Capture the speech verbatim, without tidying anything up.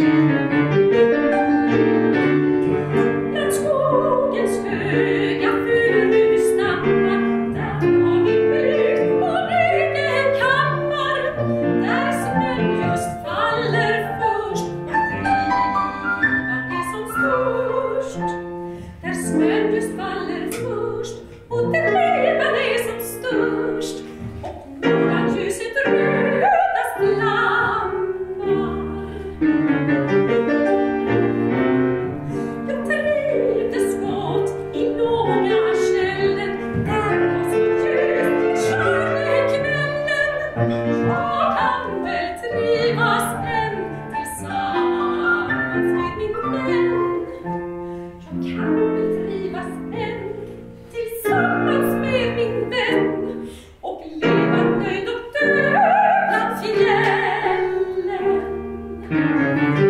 Bland skogens höga furusnammar, där har vi byggt vår egen kammare. Där snön just faller först, jag trivar det som störst. Där snön just faller först, och drivan är som störst. Och månljuset rödast flammar. Jag trivdes gott i låga källen, där var så ljust stjärnekvällen. Jag kan väl trivas än tillsammans med min vän. Jag kan väl trivas än tillsammans med min vän och leva nöjd och dö bland fjällen.